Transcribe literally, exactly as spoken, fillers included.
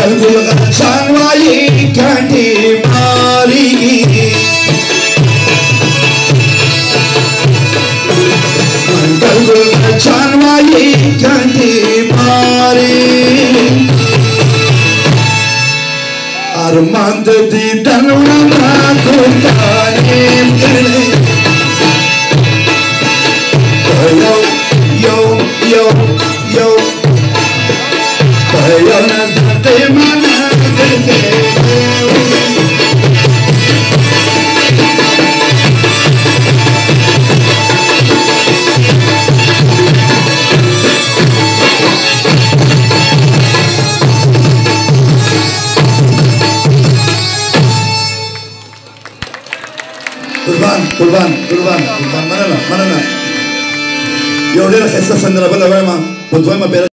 قلب الغشان وايي كانتي ماري قلب الغشان وايي كانتي ماري أرمان دي دنوانا كنتاني مكرني يو يو يو يو يو نزلتي ما نزلتي قربان قربان قربان قربان مننا مننا يودي الحصة سندنا بلا وما بدوي ما